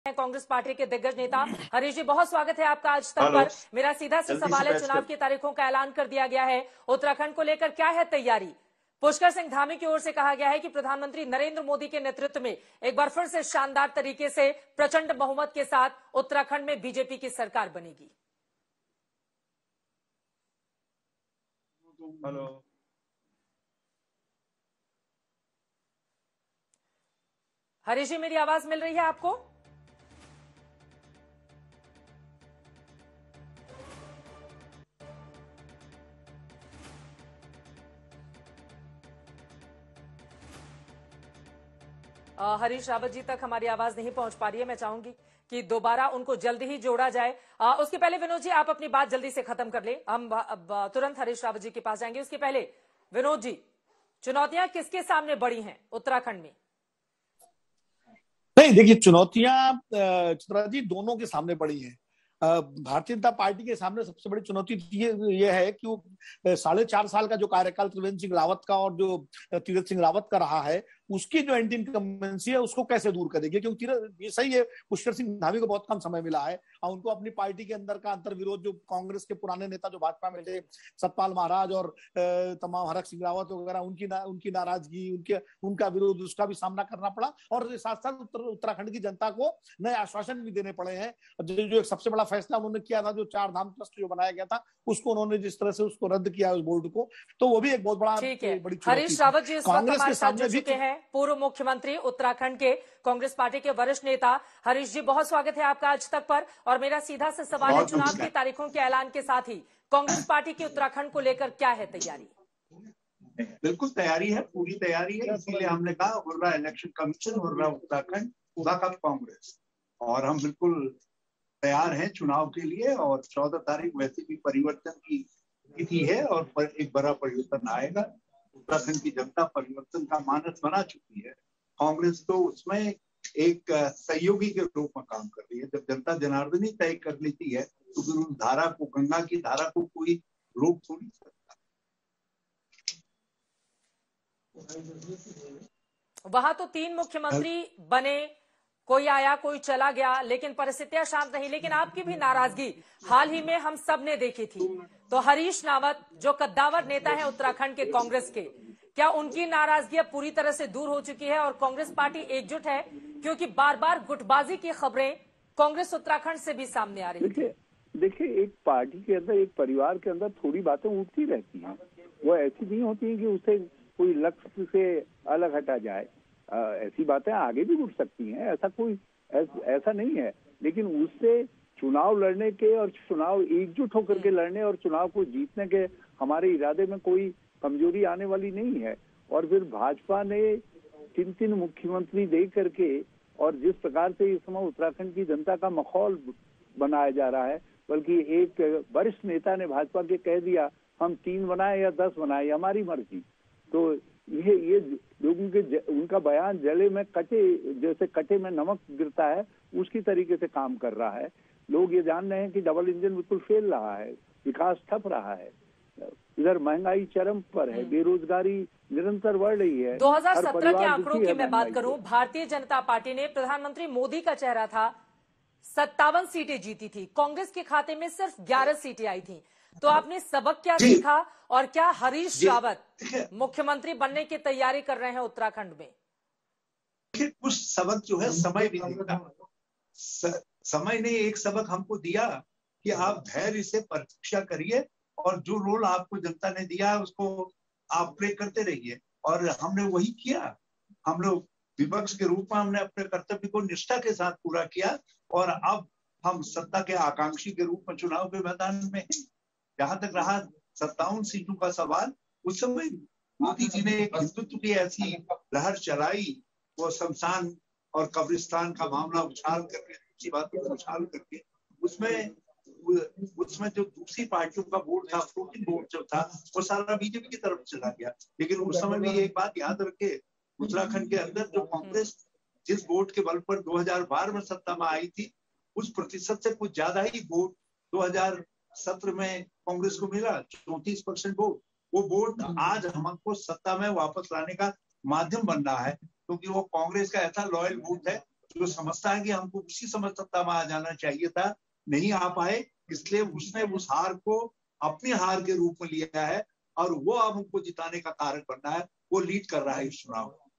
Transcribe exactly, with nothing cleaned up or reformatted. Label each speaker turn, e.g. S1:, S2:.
S1: Congress party के दिग्गज नेता हरीश जी, बहुत स्वागत है आपका आज तक पर। मेरा सीधा सा सवाल है, चुनाव की तारीखों का ऐलान कर दिया गया है, उत्तराखंड को लेकर क्या है तैयारी? पुष्कर सिंह धामी की ओर से कहा गया है कि प्रधानमंत्री नरेंद्र मोदी के नेतृत्व में एक बार फिर से शानदार तरीके से प्रचंड बहुमत के साथ उत्तराखंड में बीजेपी की सरकार बनेगी।
S2: हेलो,
S1: हरीश जी, मेरी आवाज मिल रही है आपको? हरीश रावत जी तक हमारी आवाज नहीं पहुंच पा रही है। मैं चाहूंगी कि दोबारा उनको जल्दी ही जोड़ा जाए। आ, उसके पहले विनोद जी, आप अपनी बात जल्दी से खत्म कर ले, हम तुरंत हरीश रावत जी के पास जाएंगे। उसके पहले विनोद जी, चुनौतियां किसके सामने बड़ी हैं उत्तराखंड में?
S3: नहीं, देखिए, चुनौतियां चित्रा जी दोनों के सामने बड़ी हैं। भारतीय जनता पार्टी के सामने सबसे बड़ी चुनौती ये, ये है कि वो साढ़े चार साल का जो कार्यकाल त्रिवेंद्र सिंह रावत का और जो तीरथ सिंह रावत का रहा है, उसकी जो एंटी इनकम्बेंसी है उसको कैसे दूर करेगी। क्योंकि ये सही है, पुष्कर सिंह धामी को बहुत कम समय मिला है और उनको अपनी पार्टी के अंदर का अंतर विरोध, जो कांग्रेस के पुराने नेता जो भाजपा में थे, सतपाल महाराज और तमाम हरक सिंह रावत वगैरह, उनकी ना, उनकी नाराजगी, उनके उनका विरोध, उसका भी सामना करना पड़ा। और साथ साथ उत्तर, उत्तराखंड की जनता को नए आश्वासन भी देने पड़े हैं। जो, जो एक सबसे बड़ा फैसला उन्होंने किया था, जो चार धाम ट्रस्ट जो बनाया गया था, उसको उन्होंने जिस तरह से उसको रद्द किया उस बोर्ड को, तो वो भी एक बहुत बड़ा बड़ी
S1: हरीश रावत जी इस वक्त हमारे साथ जुड़ चुके हैं, पूर्व मुख्यमंत्री उत्तराखंड के, कांग्रेस पार्टी के वरिष्ठ नेता। हरीश जी, बहुत स्वागत है आपका आज तक पर। और मेरा सीधा सा सवाल है, चुनाव की तारीखों के ऐलान के साथ ही कांग्रेस पार्टी की उत्तराखंड को लेकर क्या है तैयारी?
S2: बिल्कुल तैयारी है, पूरी तैयारी है। इसीलिए हमने कहा हो रहा इलेक्शन कमीशन, हो रहा उत्तराखंड, पूरा का कांग्रेस, और हम बिल्कुल तैयार हैं चुनाव के लिए। और चौदह तारीख वैसे भी परिवर्तन की तिथि है और पर एक बड़ा परिवर्तन आएगा। उत्तराखंड की जनता परिवर्तन का मानस बना चुकी है। कांग्रेस तो उसमें एक सहयोगी के रूप में काम कर रही है। जब जनता जनार्दन ही तय कर लेती है तो फिर उस धारा को, गंगा की धारा को कोई रोक थोड़ी सकता।
S1: वहां तो तीन मुख्यमंत्री बने, कोई आया कोई चला गया, लेकिन परिस्थितियां शांत रही। लेकिन आपकी भी नाराजगी हाल ही में हम सब ने देखी थी। तो हरीश रावत जो कद्दावर नेता है उत्तराखंड के कांग्रेस के, क्या उनकी नाराजगी अब पूरी तरह से दूर हो चुकी है और कांग्रेस पार्टी एकजुट है? क्योंकि बार बार गुटबाजी की खबरें कांग्रेस उत्तराखंड से भी सामने आ रही है।
S4: देखिए, एक पार्टी के अंदर, एक परिवार के अंदर थोड़ी बातें उठती रहती हैं। वो ऐसी नहीं होती है कि उसे कोई लक्ष्य से अलग हटा जाए। आ, ऐसी बातें आगे भी उठ सकती हैं, ऐसा कोई ऐस, ऐसा नहीं है। लेकिन उससे चुनाव लड़ने के और चुनाव एकजुट होकर के लड़ने और चुनाव को जीतने के हमारे इरादे में कोई कमजोरी आने वाली नहीं है। और फिर भाजपा ने तीन तीन मुख्यमंत्री दे करके, और जिस प्रकार से इस समय उत्तराखंड की जनता का माहौल बनाया जा रहा है, बल्कि एक वरिष्ठ नेता ने भाजपा के कह दिया, हम तीन बनाए या दस बनाए हमारी मर्जी। तो ये ये लोगों के, उनका बयान जले में कटे, जैसे कटे में नमक गिरता है, उसकी तरीके से काम कर रहा है। लोग ये जान रहे हैं कि डबल इंजन बिल्कुल फेल रहा है, विकास ठप रहा है, इधर महंगाई चरम पर है, बेरोजगारी निरंतर बढ़ रही है।
S1: दो हज़ार सत्रह के आंकड़ों की मैं बात करूं, भारतीय जनता पार्टी ने, प्रधानमंत्री मोदी का चेहरा था, सत्तावन सीटें जीती थी, कांग्रेस के खाते में सिर्फ ग्यारह सीटें आई थी। तो आपने सबक क्या सीखा और क्या हरीश रावत मुख्यमंत्री बनने की तैयारी कर रहे हैं उत्तराखंड में?
S2: कुछ सबक जो है समय भी देगा। समय ने एक सबक हमको दिया कि आप धैर्य से प्रतीक्षा करिए और जो रोल आपको जनता ने दिया उसको आप प्ले करते रहिए। और हमने वही किया। हम लोग विपक्ष के रूप में हमने अपने कर्तव्य को निष्ठा के साथ पूरा किया और अब हम सत्ता के आकांक्षी के रूप में चुनाव के मैदान में हैं। जहां तक रहा सत्तावन सीटों का सवाल, उस समय मोदी जी ने एक हिंदुत्व की ऐसी लहर चलाई, वो शमशान और कब्रिस्तान का मामला उछाल करके, दूसरी बातों को उछाल करके, उसमें उसमें जो दूसरी पार्टियों का वोट था, फ्लोटिंग वोट जो था, वो सारा बीजेपी की तरफ चला गया। लेकिन उस समय भी एक बात याद रखे, उत्तराखंड के अंदर जो कांग्रेस जिस वोट के बल पर दो हज़ार बारह में सत्ता में आई थी, उस प्रतिशत से कुछ ज्यादा ही वोट दो हज़ार सत्रह में कांग्रेस को मिला, चौंतीस परसेंट वोट। वो वोट आज हमको सत्ता में वापस लाने का माध्यम बन रहा है, क्योंकि वो कांग्रेस का ऐसा लॉयल वोट है जो समझता है कि हमको उसी समय सत्ता में आ जाना चाहिए था, नहीं आ पाए, इसलिए उसने उस हार को अपनी हार के रूप में लिया है और वो अब हमको जिताने का कारण बनना है, वो लीड कर रहा है इस चुनाव।